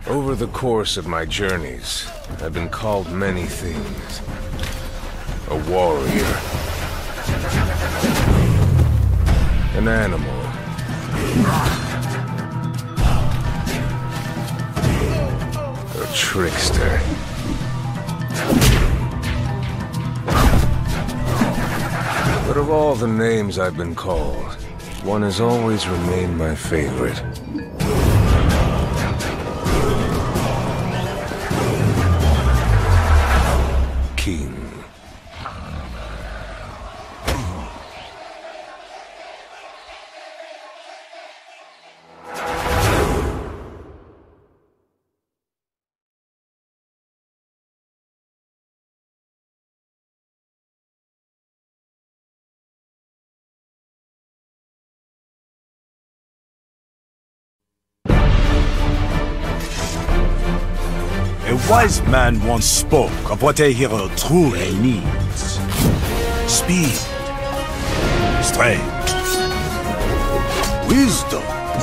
Over the course of my journeys, I've been called many things. A warrior. An animal. A trickster. But of all the names I've been called, one has always remained my favorite. King. A wise man once spoke of what a hero truly needs. Speed, strength, wisdom.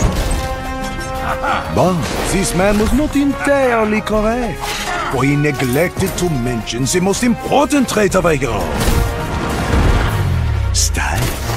But this man was not entirely correct, for he neglected to mention the most important trait of a hero. Style.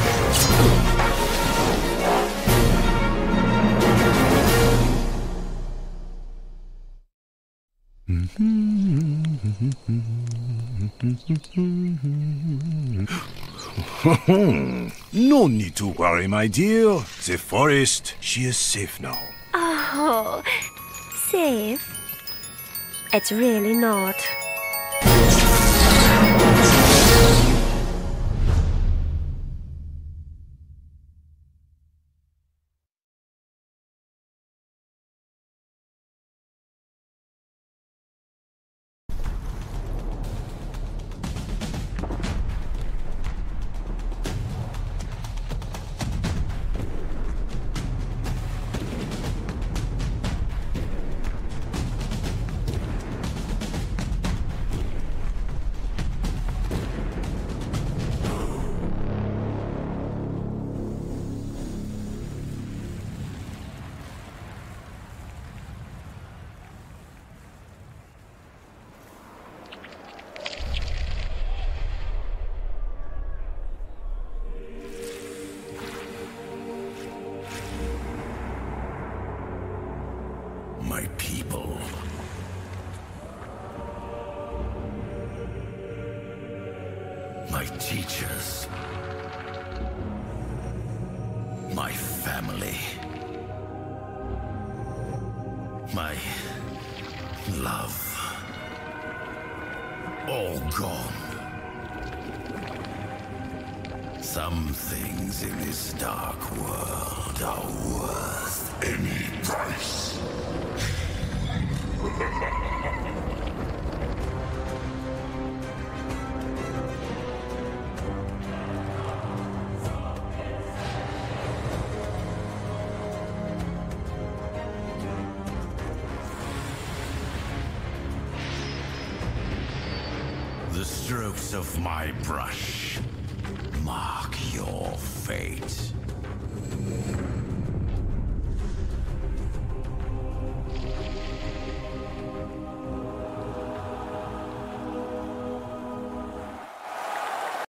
No need to worry, my dear. The forest, she is safe now. Oh, safe? It's really not. My people. My teachers. My family. My love. All gone. Some things in this dark world are worth any price. The strokes of my brush mark your fate.